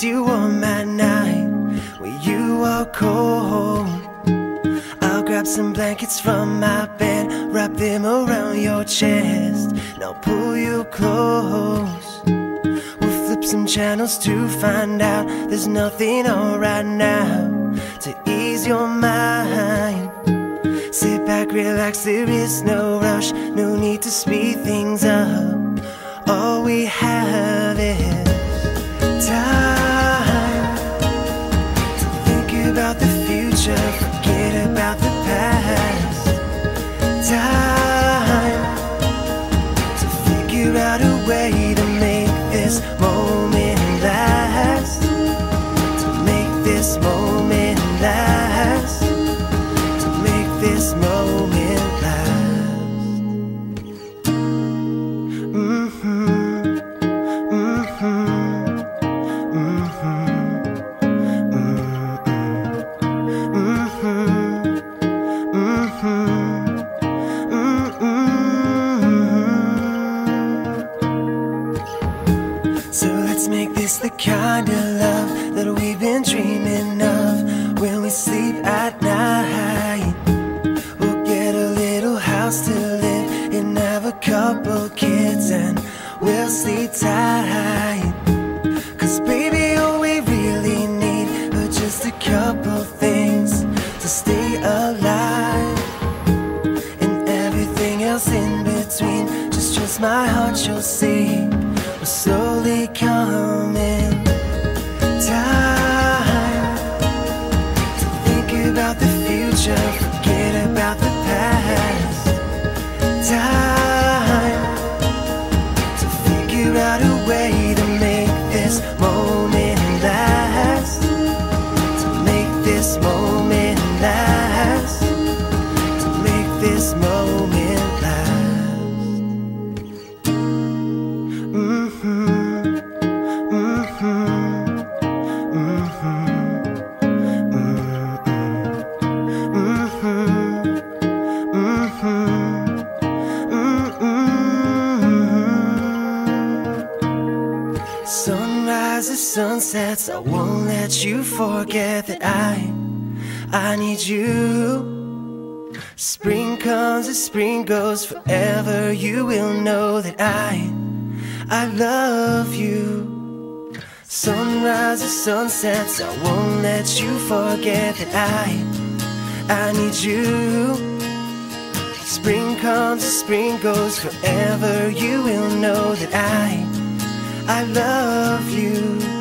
keeps you warm at night when you are cold. I'll grab some blankets from my bed, wrap them around your chest, and I'll pull you close. We'll flip some channels to find out there's nothing on right now to ease your mind. Sit back, relax, there is no rush, no need to speed things up. All we have is time to think about the future, forget about the past. Time to figure out a way to make this moment last, to make this moment last, to make this moment last. So let's make this the kind of love that we've been dreaming of when we sleep at night. We'll get a little house to live in, have a couple kids, and we'll sleep tight. Cause baby, all we really need are just a couple things to stay alive, and everything else in between. Just trust my heart, you'll see we're slowly coming. Time to think about the future, forget about the past. Time to figure out a way to make this moment last, to make this moment last, to make this moment last. Sunrises, sunsets, I won't let you forget that I need you. Spring comes as spring goes, forever you will know that I love you. Sunrises, sunsets, I won't let you forget that I need you. Spring comes as spring goes, forever you will know that I love you.